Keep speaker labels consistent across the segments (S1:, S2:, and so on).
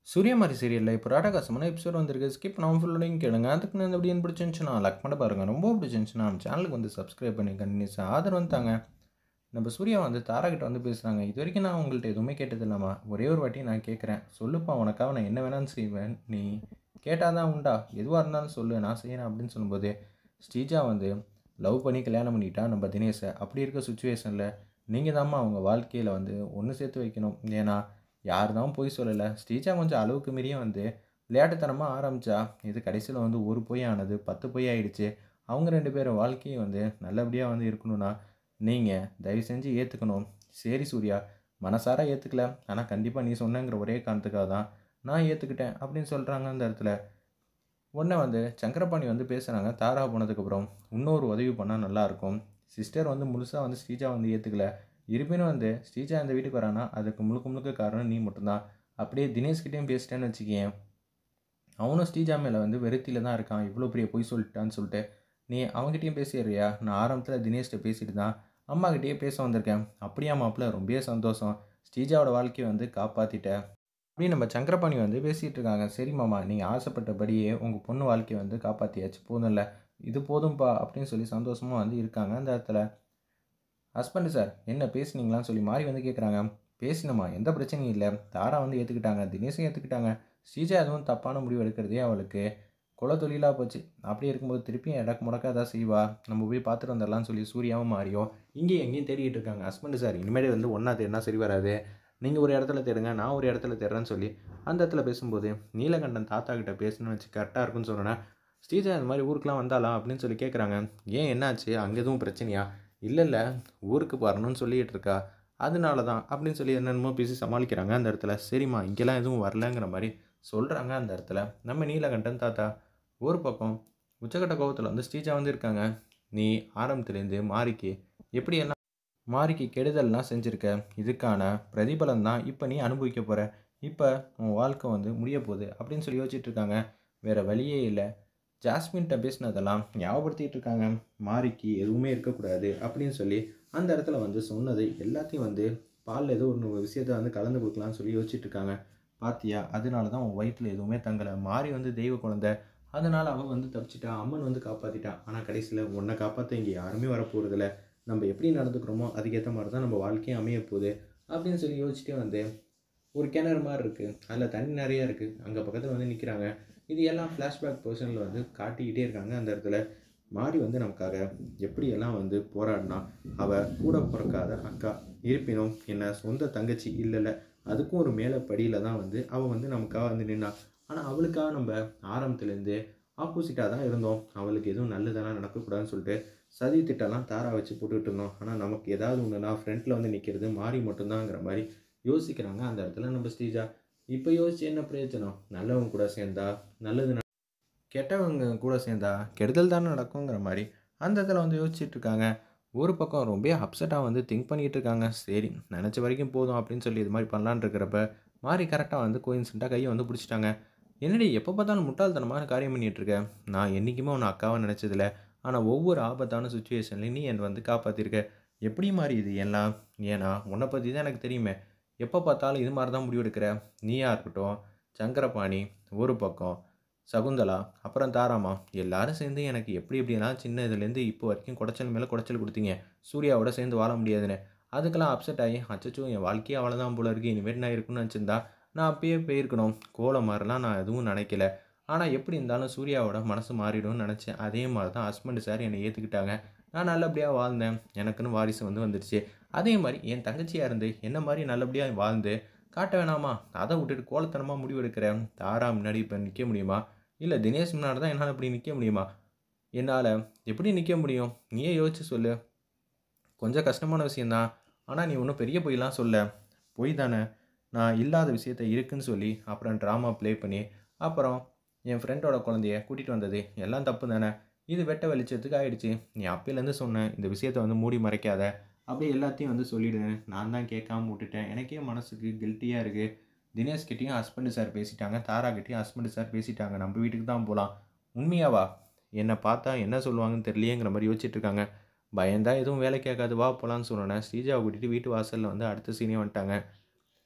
S1: சூரியமாரி சீரியல்ல இப்போ ராடகாசமான எபிசோட் வந்திருக்கு. ஸ்கிப் பண்ணாம ஃபுல்லோடையும் கேளுங்க. அதுக்கு நான் இந்த வீடியோ பிடிச்சிருந்துச்சுன்னா லைக் பண்ண பாருங்க. ரொம்ப பிடிச்சிருந்துச்சுன்னா நம்ம சேனலுக்கு வந்து சப்ஸ்கிரைப் பண்ணி கண்டினியூஸாக ஆதரவு தாங்க. நம்ம சூர்யா வந்து தாரா கிட்ட வந்து பேசுகிறாங்க. இது வரைக்கும் நான் உங்கள்கிட்ட எதுவுமே கேட்டது இல்லாமா, ஒரே ஒரு வாட்டி நான் கேட்குறேன். சொல்லுப்பா, உனக்காக நான் என்ன வேணாலும் செய்வேன். நீ கேட்டால் தான் உண்டா, எதுவாக இருந்தாலும் சொல்லு, நான் செய்கிறேன் அப்படின்னு சொல்லும்போது, ஸ்ரீஜா வந்து லவ் பண்ணி கல்யாணம் பண்ணிட்டா நம்ம தினேஷை. அப்படி இருக்க சுச்சுவேஷனில் நீங்கள் தாம்மா அவங்க வாழ்க்கையில் வந்து ஒன்று சேர்த்து வைக்கணும். ஏன்னா யார் தான் பொய் சொல்லலை. ஸ்ரீஜா கொஞ்சம் அளவுக்கு மீறியே வந்து விளையாட்டுத்தனமாக ஆரம்பித்தா, இது கடைசியில் வந்து ஒரு பொய் ஆனது 10 பொய் ஆயிடுச்சு. அவங்க 2 பேரும் வாழ்க்கையை வந்து நல்லபடியாக வந்து இருக்கணும்னா நீங்கள் தயவு செஞ்சு ஏற்றுக்கணும். சரி சூர்யா, மனசார ஏற்றுக்கல, ஆனால் கண்டிப்பாக நீ சொன்னங்கிற ஒரே காரணத்துக்காக தான் நான் ஏற்றுக்கிட்டேன் அப்படின்னு சொல்கிறாங்க அந்த இடத்துல. உடனே வந்து சங்கரபாணி வந்து பேசுகிறாங்க. தாரா போனதுக்கப்புறம் இன்னொரு உதவி பண்ணால் நல்லாயிருக்கும். சிஸ்டர் வந்து முழுசாக வந்து ஸ்ரீஜா வந்து ஏற்றுக்கல. இருப்பினும் வந்து ஸ்ரீஜா இந்த வீட்டுக்கு வரானா அதுக்கு முழுக்க முழுக்க காரணம் நீ மட்டும்தான். அப்படியே தினேஷ்கிட்டையும் பேசிட்டேன்னு வச்சுக்கேன், அவனும் ஸ்ரீஜா மேலே வந்து வெறுத்தில தான் இருக்கான். இவ்வளோ பெரிய பொய் சொல்லிட்டான்னு சொல்லிட்டு நீ அவங்ககிட்டயும் பேசிடுறியா? நான் ஆரம்பத்தில் தினேஷ்கிட்ட பேசிட்டு தான் அம்மாகிட்டயே பேச வந்திருக்கேன். அப்படியா மாப்பிள்ள, ரொம்பவே சந்தோஷம். ஸ்ரீஜாவோட வாழ்க்கையை வந்து காப்பாற்றிட்ட அப்படின்னு நம்ம சங்கரபாணி வந்து பேசிகிட்டு இருக்காங்க. சரி மாமா, நீங்கள் ஆசைப்பட்டபடியே உங்கள் பொண்ணு வாழ்க்கையை வந்து காப்பாற்றியாச்சு, போதும்ல, இது போதும்பா அப்படின்னு சொல்லி சந்தோஷமாக வந்து இருக்காங்க அந்த இடத்துல. ஹஸ்பண்ட் சார் என்ன பேசுனீங்களான்னு சொல்லி மாறி வந்து கேட்குறாங்க. பேசினம்மா, எந்த பிரச்சனையும் இல்லை. தாரா வந்து ஏற்றுக்கிட்டாங்க, தினேஷும் ஏற்றுக்கிட்டாங்க. ஸ்ரீஜா எதுவும் தப்பான முடிவு எடுக்கிறதே அவளுக்கு குல தொழிலாக போச்சு. அப்படி இருக்கும்போது திருப்பியும் எடக்கு முடக்க தான் செய்வா. நம்ம போய் பார்த்துட்டு வந்துடலாம்னு சொல்லி சூர்யாவும் மாறியும் இங்கேயும் எங்கேயும் தேடிட்டு இருக்காங்க. ஹஸ்பண்ட் சார் இனிமேல் வந்து ஒன்றா தேடினா சரி வராது. நீங்கள் ஒரு இடத்துல தேடுங்க, நான் ஒரு இடத்துல தேடுறேன்னு சொல்லி அந்த இடத்துல பேசும்போது, நீலகண்டன் தாத்தா கிட்ட பேசணும்னு வச்சு கரெக்டாக இருக்குன்னு சொன்னேன். ஸ்ரீஜா இந்த மாதிரி ஊருக்குலாம் வந்தாலாம் அப்படின்னு சொல்லி கேட்குறாங்க. ஏன் என்னாச்சு, அங்கே எதுவும் பிரச்சனையா? இல்லை இல்லை, ஊருக்கு வரணும்னு சொல்லிகிட்டு இருக்கா, அதனால தான் அப்படின்னு சொல்லி என்னென்னமோ பேசி சமாளிக்கிறாங்க அந்த இடத்துல. சரிம்மா, இங்கெல்லாம் எதுவும் வரலங்கிற மாதிரி சொல்கிறாங்க அந்த இடத்துல நம்ம நீலகண்டன் தாத்தா. ஒரு பக்கம் உச்சக்கட்ட கோவத்தில் வந்து ஸ்ரீஜா வந்து இருக்காங்க. நீ ஆரம்பத்துலேருந்து மாறிக்கு எப்படியெல்லாம் மாறிக்கு கெடுதல்லாம் செஞ்சுருக்க, இதுக்கான பிரதிபலன் தான் இப்போ நீ அனுபவிக்க போகிற. இப்போ உன் வாழ்க்கை வந்து முடிய போகுது அப்படின்னு சொல்லி யோசிச்சுட்டு இருக்காங்க. வேறு வழியே இல்லை. ஜாஸ்மின்கிட்ட பேசினதெல்லாம் ஞாபகப்படுத்திட்டு இருக்காங்க. மாரிக்கு எதுவுமே இருக்கக்கூடாது அப்படின்னு சொல்லி அந்த இடத்துல வந்து சொன்னது எல்லாத்தையும் வந்து பாலில் ஏதோ ஒரு விஷயத்த வந்து கலந்து கொடுக்கலான்னு சொல்லி யோசிச்சுட்டு இருக்காங்க. பாத்தியா, அதனால தான் உன் வயிற்றில் எதுவுமே தங்கலை. மாறி வந்து தெய்வ குழந்தை, அதனால் அவன் வந்து தப்பிச்சிட்டா, அம்மன் வந்து காப்பாற்றிட்டான். ஆனால் கடைசியில் உன்னை காப்பாற்ற இங்கே யாருமே வரப்போகிறதில்ல. நம்ம எப்படி நடந்துக்கிறோமோ அதுக்கேற்ற மாதிரி தான் நம்ம வாழ்க்கையும் அமைய போகுது அப்படின்னு சொல்லி யோசிச்சுட்டே வந்து ஒரு கிணறு மாதிரி இருக்குது, அதில் தண்ணி நிறையா இருக்குது, அங்கே பக்கத்தில் வந்து நிற்கிறாங்க. இது எல்லாம் ஃப்ளாஷ்பேக் பொசிஷனில் வந்து காட்டிக்கிட்டே இருக்காங்க அந்த இடத்துல. மாறி வந்து நமக்காக எப்படியெல்லாம் வந்து போராடினா, அவள் கூட பிறக்காத அக்கா, இருப்பினும் என்ன சொந்த தங்கச்சி இல்லைல்ல, அதுக்கும் ஒரு மேலே படியில் தான் வந்து அவள் வந்து நமக்காக வந்து நின்னா. ஆனால் அவளுக்காக நம்ம ஆரம்பத்துலேருந்து ஆப்போசிட்டாக தான் இருந்தோம். அவளுக்கு எதுவும் நல்லதெல்லாம் நடக்கக்கூடாதுன்னு சொல்லிட்டு சதி திட்டம்லாம் தாரா வச்சு போட்டுக்கிட்டு இருந்தோம். ஆனால் நமக்கு ஏதாவது ஒன்றுனா ஃப்ரண்ட்டில் வந்து நிற்கிறது மாறி மட்டும்தாங்கிற மாதிரி யோசிக்கிறாங்க அந்த இடத்துல நம்ம ஸ்ரீஜா. இப்போ யோசிச்சு என்ன பிரயோஜனம்? நல்லவங்க கூட சேர்ந்தா நல்லது, கெட்டவங்க கூட சேர்ந்தா கெடுதல் தானே நடக்குங்கிற மாதிரி அந்த இடத்துல வந்து யோசிச்சுட்டு இருக்காங்க. ஒரு பக்கம் ரொம்ப அப்செட்டாக வந்து திங்க் பண்ணிகிட்டு இருக்காங்க. சரி, நினச்ச வரைக்கும் போதும் அப்படின்னு சொல்லி இது மாதிரி பண்ணலான்னு இருக்கிறப்ப மாறி கரெக்டாக வந்து கோயின்சிடென்ட்டாக கையை வந்து பிடிச்சிட்டாங்க. என்னடி எப்போ பார்த்தாலும் முட்டாள்தனமான காரியம் பண்ணிகிட்டு இருக்க? நான் என்றைக்குமே உன்னை அக்காவை நினச்சதில்ல. ஆனால் ஒவ்வொரு ஆபத்தான சுச்சுவேஷன்லையும் நீ என்னை வந்து காப்பாற்றிருக்க. எப்படி மாறி இது எல்லாம்? ஏன்னா உன்னை பற்றி தான் எனக்கு தெரியுமே. எப்போ பார்த்தாலும் இது மாதிரி தான் முடிவெடுக்கிற. நீயா இருக்கட்டும், சங்கரபாணி ஒரு பக்கம், சகுந்தலா, அப்புறம் தாராமா, எல்லாரும் சேர்ந்து எனக்கு எப்படி எப்படியெல்லாம் சின்ன இதுலேருந்து இப்போ வரைக்கும் குடைச்சல் மேலே குடைச்சல் கொடுத்தீங்க. சூர்யாவோட சேர்ந்து வாழ முடியாதுன்னு. அதுக்கெல்லாம் அப்செட் ஆகி அச்சச்சோ என் வாழ்க்கையே அவ்வளோதான் போல இருக்குது, இனிமேல் நான் இருக்குன்னு நினச்சிருந்தா நான் அப்பயே போயிருக்கணும். கோலம் மாதிரிலாம் நான் எதுவும் நினைக்கல. ஆனால் எப்படி இருந்தாலும் சூர்யாவோட மனசு மாறிடும்னு நினச்சேன். அதே மாதிரி தான் ஹஸ்பண்ட் சார் என்னை ஏற்றுக்கிட்டாங்க. நான் நல்லபடியாக வாழ்ந்தேன். எனக்குன்னு வாரிசு வந்து வந்துடுச்சு. அதே மாதிரி என் தங்கச்சியாக இருந்து என்ன மாதிரி நல்லபடியாக வாழ்ந்து காட்ட வேணாமா? அதை விட்டுட்டு கோலத்தனமாக முடிவெடுக்கிறேன். தாரா முன்னாடி இப்போ நிற்க முடியுமா? இல்லை தினேஷ் முன்னாடி தான் என்னால் இப்படி நிற்க முடியுமா? என்னால் எப்படி நிற்க முடியும்? நீயே யோசிச்சு சொல்லு. கொஞ்சம் கஷ்டமான விஷயந்தான். ஆனால் நீ ஒன்றும் பெரிய பொய்லாம் சொல்ல. பொய் தானே? நான் இல்லாத விஷயத்த இருக்குன்னு சொல்லி அப்புறம் ட்ராமா ப்ளே பண்ணி அப்புறம் என் ஃப்ரெண்டோட குழந்தைய கூட்டிகிட்டு வந்தது எல்லாம் தப்பு தானே? இது வெட்ட வெளிச்சத்துக்கு ஆயிடுச்சு. நீ அப்பையிலேருந்து சொன்னேன் இந்த விஷயத்த வந்து மூடி மறைக்காத, அப்படியே எல்லாத்தையும் வந்து சொல்லிவிடு. நான் தான் கேட்காம விட்டுட்டேன். எனக்கே மனசுக்கு கில்ட்டியாக இருக்குது. தினேஷ்கிட்டையும் ஹஸ்பண்டு சார் பேசிட்டாங்க, தாராகிட்டையும் ஹஸ்பண்டு சார் பேசிட்டாங்க, நம்ம வீட்டுக்கு தான் போகலாம். உண்மையாவா? என்னை பார்த்தா என்ன சொல்லுவாங்கன்னு தெரியலையேங்கிற மாதிரி யோசிச்சுட்டு இருக்காங்க. பயந்தா எதுவும் வேலைக்கு ஆகாது, வா போகலான்னு சொன்னோன்னே ஸ்ரீஜாவை கூட்டிகிட்டு வீட்டு வாசலில் வந்து அடுத்த சீனே வந்துட்டாங்க.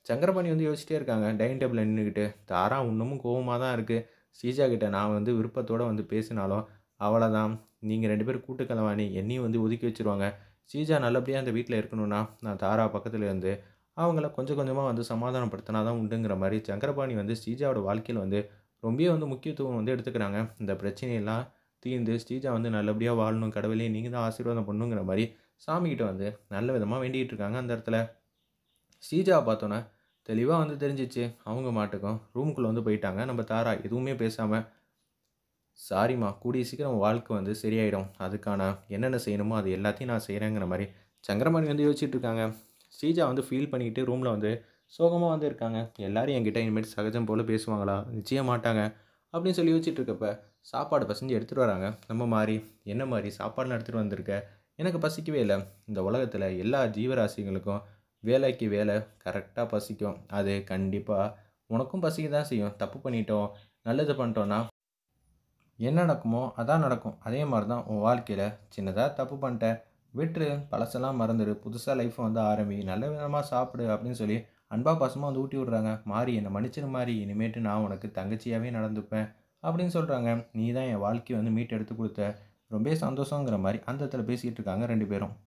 S1: சங்கரபாணி வந்து யோசிச்சிட்டே இருக்காங்க. டைனிங் டேபிள்ல நின்னுக்கிட்டு. தாரா இன்னமும் கோவமா தான் இருக்கு. ஸ்ரீஜா கிட்ட நான் வந்து விருப்பத்தோட வந்து பேசினாலும், அவ்வளதான். நீங்க 2 பேரும் கூட்டு களவாணி. என்னையும் வந்து ஒதுக்கி வச்சுருவாங்க. ஸ்ரீஜா நல்லபடியா அந்த வீட்ல இருக்கணும்னா, நான் தாரா பக்கத்துல இருந்து, அவங்கள கொஞ்சம் கொஞ்சமா வந்து சமாதானப்படுத்தினா தான் உண்டுங்கிற மாரி சங்கரபாணி வந்து ஸ்ரீஜாவோட வாழ்க்கையில வந்து ரொம்பவே வந்து முக்கியத்துவம் வந்து எடுத்துக்கிறாங்க. இந்த பிரச்சனையெல்லாம் தீர்ந்து ஸ்ரீஜா வந்து நல்லபடியா வாழணும். கடவுளே நீங்க தான் ஆசீர்வாதம் பண்ணணுங்கிற மாரி சாமிகிட்ட வந்து நல்ல விதமா வேண்டிக்கிட்டு இருக்காங்க அந்த இடத்துல. ஸ்ரீஜாவ பார்த்தோன்னே, தெளிவா வந்து தெரிஞ்சுச்சு. அவங்க மாட்டுக்கும் ரூமுக்குள்ள வந்து போயிட்டாங்க. நம்ம தாரா எதுவுமே பேசாம, "சாரிம்மா, கூடிய சீக்கிரம் உன் வாழ்க்கை வந்து சரியாயிடும். அதுக்கான என்னென்ன செய்யணுமோ அது எல்லாத்தையும் நான் செய்றேங்கிற" மாரி சங்கரமணி வந்து யோசிச்சுட்டு இருக்காங்க. ஸ்ரீஜா வந்து ஃபீல் பண்ணிக்கிட்டு ரூம்ல வந்து சோகமா வந்து இருக்காங்க. எல்லாரும் என்கிட்ட இனிமேட்டு சகஜம் போல பேசுவாங்களா? நிச்சயம் மாட்டாங்க. அப்படின்னு சொல்லி யோசிச்சுட்டு இருக்கப்ப, சாப்பாடு பெசஞ்சு எடுத்துட்டு வராங்க. நம்ம மாரி, "என்ன மாரி சாப்பாடுலாம் எடுத்துட்டு வந்திருக்க? எனக்கு பசிக்கவே இல்ல. இந்த உலகத்தில எல்லா ஜீவராசிகளுக்கும் வேலைக்கு வேலை கரெக்ட்டா பசிக்கும். அது கண்டிப்பா உனக்கும் பசிக்க தான் செய்யும். தப்பு பண்ணிட்டோம், நல்லது பண்ணிட்டோம்னா என்ன நடக்குமோ அதான் நடக்கும். அதே மாரி தான் உன் வாழ்க்கையில சின்னதா தப்பு பண்ணிட்ட. விட்டுரு. பழசெல்லாம் மறந்துரு. புதுசா லைஃப்ப வந்து ஆரம்பி. நல்ல விதமா சாப்பிடு அப்படின்னு சொல்லி அன்பா, பாசமா வந்து ஊட்டி விடுறாங்க. "மாறி என்ன மன்னிச்சிடு மாறி. இனிமேட்டு நான் உனக்கு தங்கச்சியாவே நடந்துப்பேன்." அப்படின்னு சொல்றாங்க. "நீ தான் என் வாழ்க்கைய வந்து மீட்டு எடுத்து குடுத்த. ரொம்பவே சந்தோஷங்கிற" மாரி அந்த இடத்துல பேசிக்கிட்டு இருக்காங்க 2 பேரும்.